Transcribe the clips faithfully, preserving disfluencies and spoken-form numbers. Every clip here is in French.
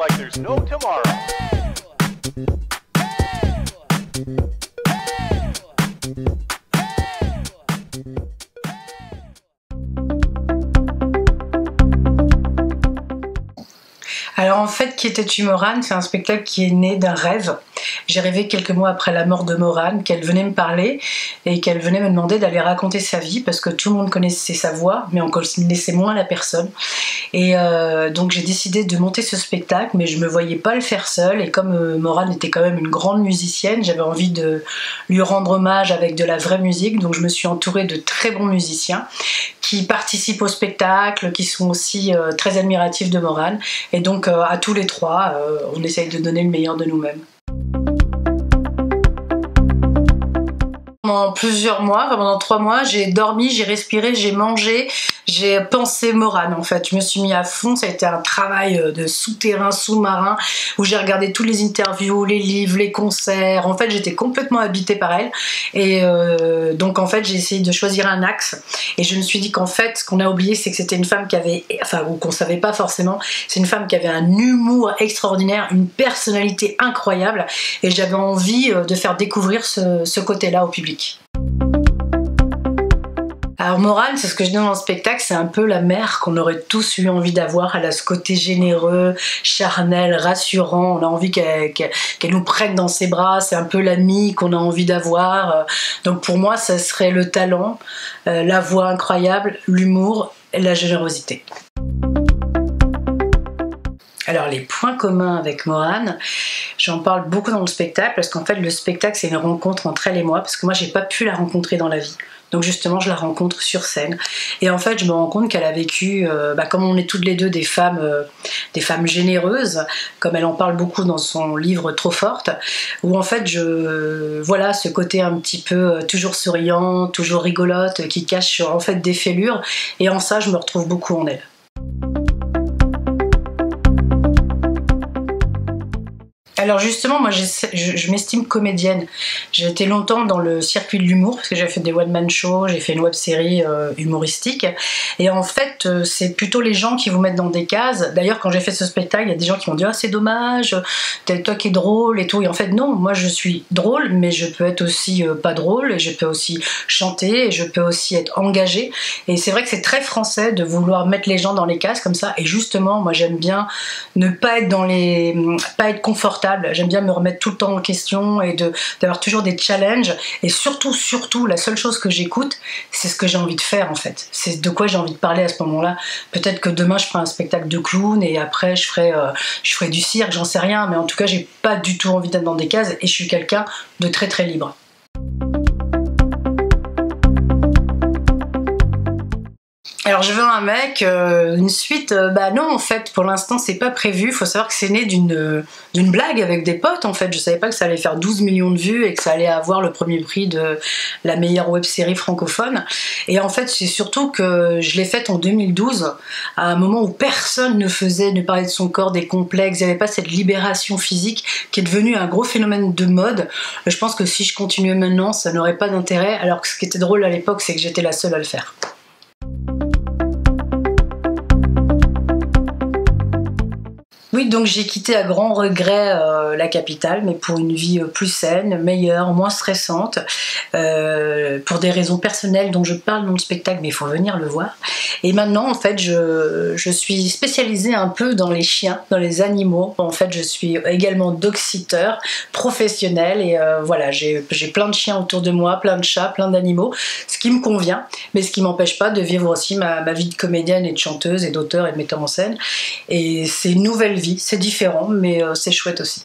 like there's no tomorrow. Alors en fait, Qui était-tu Morane, c'est un spectacle qui est né d'un rêve. J'ai rêvé quelques mois après la mort de Morane qu'elle venait me parler et qu'elle venait me demander d'aller raconter sa vie parce que tout le monde connaissait sa voix, mais on connaissait moins la personne. Et euh, donc j'ai décidé de monter ce spectacle, mais je me voyais pas le faire seule. Et comme euh, Morane était quand même une grande musicienne, j'avais envie de lui rendre hommage avec de la vraie musique. Donc je me suis entourée de très bons musiciens qui participent au spectacle, qui sont aussi euh, très admiratifs de Morane. Et donc euh, à tous les trois, euh, on essaye de donner le meilleur de nous-mêmes. Pendant plusieurs mois, enfin pendant trois mois, j'ai dormi, j'ai respiré, j'ai mangé, j'ai pensé Morane en fait. Je me suis mis à fond, ça a été un travail de souterrain, sous-marin, où j'ai regardé tous les interviews, les livres, les concerts. En fait, j'étais complètement habitée par elle. Et euh, donc en fait, j'ai essayé de choisir un axe. Et je me suis dit qu'en fait, ce qu'on a oublié, c'est que c'était une femme qui avait, enfin, ou qu'on savait pas forcément, c'est une femme qui avait un humour extraordinaire, une personnalité incroyable. Et j'avais envie de faire découvrir ce, ce côté-là au public. Alors Morane, c'est ce que je dis dans le spectacle, c'est un peu la mère qu'on aurait tous eu envie d'avoir. Elle a ce côté généreux, charnel, rassurant. On a envie qu'elle qu'elle, qu'elle nous prenne dans ses bras. C'est un peu l'amie qu'on a envie d'avoir. Donc pour moi, ça serait le talent, la voix incroyable, l'humour et la générosité. Alors les points communs avec Morane, j'en parle beaucoup dans le spectacle parce qu'en fait le spectacle c'est une rencontre entre elle et moi parce que moi j'ai pas pu la rencontrer dans la vie. Donc justement je la rencontre sur scène et en fait je me rends compte qu'elle a vécu, euh, bah, comme on est toutes les deux des femmes, euh, des femmes généreuses, comme elle en parle beaucoup dans son livre Trop forte, où en fait je, voilà ce côté un petit peu euh, toujours souriant, toujours rigolote, qui cache en fait des fêlures et en ça je me retrouve beaucoup en elle. Alors justement, moi je, je m'estime comédienne. J'ai été longtemps dans le circuit de l'humour parce que j'ai fait des one-man shows, j'ai fait une web-série euh, humoristique. Et en fait, euh, c'est plutôt les gens qui vous mettent dans des cases. D'ailleurs, quand j'ai fait ce spectacle, il y a des gens qui m'ont dit « Ah, c'est dommage, t'es toi qui es drôle et tout. » Et en fait, non, moi je suis drôle, mais je peux être aussi euh, pas drôle, et je peux aussi chanter, et je peux aussi être engagée. Et c'est vrai que c'est très français de vouloir mettre les gens dans les cases comme ça. Et justement, moi j'aime bien ne pas être dans les... pas être confortable. J'aime bien me remettre tout le temps en question et de, d'avoir toujours des challenges. Et surtout, surtout, la seule chose que j'écoute, c'est ce que j'ai envie de faire en fait. C'est de quoi j'ai envie de parler à ce moment-là. Peut-être que demain, je ferai un spectacle de clown et après, je ferai, euh, je ferai du cirque, j'en sais rien. Mais en tout cas, j'ai pas du tout envie d'être dans des cases et je suis quelqu'un de très très libre. Alors je veux un mec, euh, une suite, euh, bah non en fait pour l'instant c'est pas prévu. Il faut savoir que c'est né d'une euh, d'une blague avec des potes en fait. Je savais pas que ça allait faire douze millions de vues et que ça allait avoir le premier prix de la meilleure web série francophone. Et en fait c'est surtout que je l'ai faite en deux mille douze à un moment où personne ne faisait, ne parlait de son corps, des complexes. Il n'y avait pas cette libération physique qui est devenue un gros phénomène de mode. Je pense que si je continuais maintenant ça n'aurait pas d'intérêt, alors que ce qui était drôle à l'époque c'est que j'étais la seule à le faire. Oui, donc j'ai quitté à grand regret euh, la capitale, mais pour une vie euh, plus saine, meilleure, moins stressante, euh, pour des raisons personnelles dont je parle dans le spectacle, mais il faut venir le voir. Et maintenant, en fait, je, je suis spécialisée un peu dans les chiens, dans les animaux. En fait, je suis également dog-sitter professionnel et euh, voilà, j'ai j'ai plein de chiens autour de moi, plein de chats, plein d'animaux, ce qui me convient, mais ce qui m'empêche pas de vivre aussi ma, ma vie de comédienne et de chanteuse et d'auteur et de metteur en scène. Et c'est une nouvelle vie, c'est différent, mais euh, c'est chouette aussi.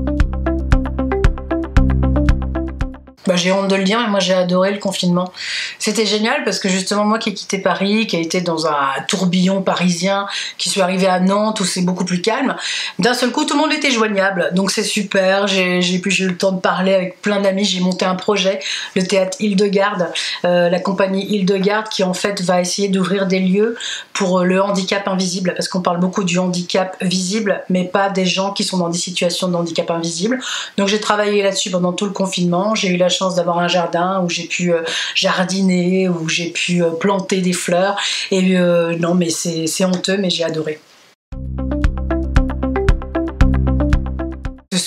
Bah, j'ai honte de le dire, mais moi j'ai adoré le confinement. C'était génial parce que justement moi qui ai quitté Paris, qui a été dans un tourbillon parisien, qui suis arrivée à Nantes où c'est beaucoup plus calme, d'un seul coup tout le monde était joignable. Donc c'est super, j'ai j'ai eu le temps de parler avec plein d'amis, j'ai monté un projet, le théâtre Hildegarde, euh, la compagnie Hildegarde qui en fait va essayer d'ouvrir des lieux pour le handicap invisible, parce qu'on parle beaucoup du handicap visible, mais pas des gens qui sont dans des situations de handicap invisible. Donc j'ai travaillé là-dessus pendant tout le confinement, j'ai eu la chance d'avoir un jardin où j'ai pu euh, jardiner, où j'ai pu euh, planter des fleurs et euh, non mais c'est honteux mais j'ai adoré.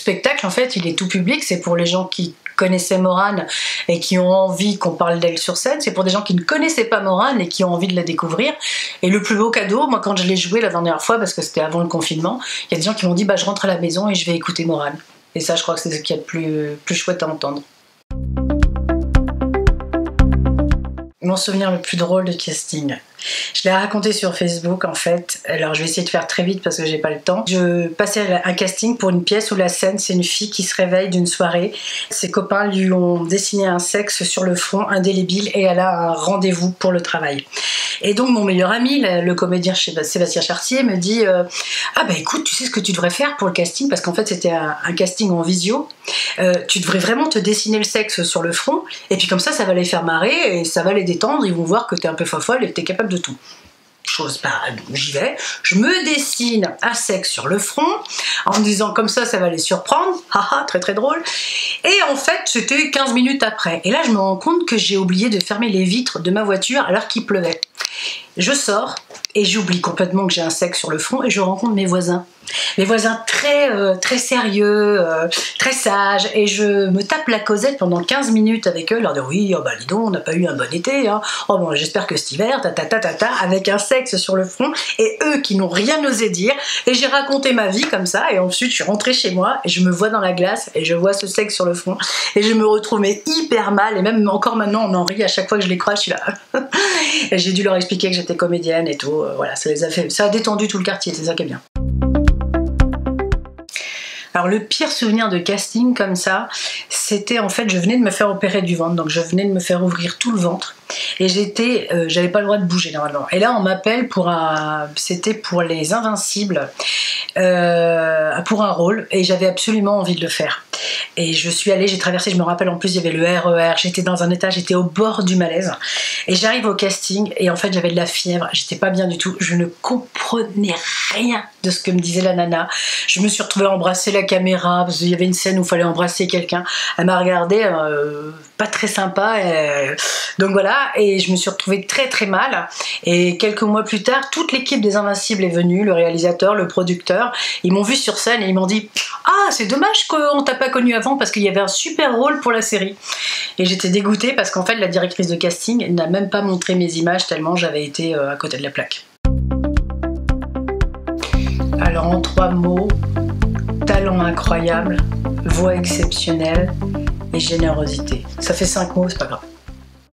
spectacle, en fait, il est tout public. C'est pour les gens qui connaissaient Morane et qui ont envie qu'on parle d'elle sur scène. C'est pour des gens qui ne connaissaient pas Morane et qui ont envie de la découvrir. Et le plus beau cadeau, moi, quand je l'ai joué la dernière fois, parce que c'était avant le confinement, il y a des gens qui m'ont dit bah, je rentre à la maison et je vais écouter Morane. Et ça, je crois que c'est ce qu'il y a de plus, plus chouette à entendre. Mon souvenir le plus drôle de casting. Je l'ai raconté sur Facebook en fait, alors je vais essayer de faire très vite parce que j'ai pas le temps. Je passais un casting pour une pièce où la scène c'est une fille qui se réveille d'une soirée. Ses copains lui ont dessiné un sexe sur le front indélébile et elle a un rendez-vous pour le travail. Et donc mon meilleur ami, le comédien Sébastien Chartier, me dit euh, ah bah écoute, tu sais ce que tu devrais faire pour le casting, parce qu'en fait c'était un, un casting en visio. Euh, tu devrais vraiment te dessiner le sexe sur le front et puis comme ça ça va les faire marrer et ça va les détendre, ils vont voir que t'es un peu fofolle et que t'es capable de tout. Chose, bah, j'y vais, je me dessine un sexe sur le front en me disant comme ça ça va les surprendre, haha, très très drôle. Et en fait c'était quinze minutes après et là je me rends compte que j'ai oublié de fermer les vitres de ma voiture alors qu'il pleuvait. Je sors et j'oublie complètement que j'ai un sexe sur le front et je rencontre mes voisins. Mes voisins très, euh, très sérieux, euh, très sages, et je me tape la causette pendant quinze minutes avec eux, leur dire oui, oh bah dis donc, on n'a pas eu un bon été, hein. Oh bon, j'espère que cet hiver, ta ta ta ta ta, avec un sexe sur le front, et eux qui n'ont rien osé dire, et j'ai raconté ma vie comme ça, et ensuite je suis rentrée chez moi, et je me vois dans la glace, et je vois ce sexe sur le front, et je me retrouve mais hyper mal, et même encore maintenant on en rit à chaque fois que je les croise, je suis là. Et j'ai dû leur expliquer que j'étais comédienne et tout, voilà, ça les a fait, ça a détendu tout le quartier, c'est ça qui est bien. Alors le pire souvenir de casting comme ça, c'était en fait, je venais de me faire opérer du ventre, donc je venais de me faire ouvrir tout le ventre, et j'étais, euh, j'avais pas le droit de bouger normalement. Et là on m'appelle pour un, c'était pour les Invincibles, euh, pour un rôle, et j'avais absolument envie de le faire. Et je suis allée, j'ai traversé, je me rappelle en plus il y avait le R E R, j'étais dans un état, j'étais au bord du malaise. Et j'arrive au casting et en fait j'avais de la fièvre, j'étais pas bien du tout, je ne comprenais rien de ce que me disait la nana. Je me suis retrouvée à embrasser la caméra parce qu'il y avait une scène où il fallait embrasser quelqu'un. Elle m'a regardée, euh, pas très sympa. Et... donc voilà, et je me suis retrouvée très très mal. Et quelques mois plus tard, toute l'équipe des Invincibles est venue, le réalisateur, le producteur. Ils m'ont vu sur scène et ils m'ont dit ah c'est dommage qu'on t'a pas connu avant parce qu'il y avait un super rôle pour la série. Et j'étais dégoûtée parce qu'en fait la directrice de casting n'a même pas montré mes images tellement j'avais été à côté de la plaque. Alors en trois mots, talent incroyable, voix exceptionnelle et générosité. Ça fait cinq mots, c'est pas grave.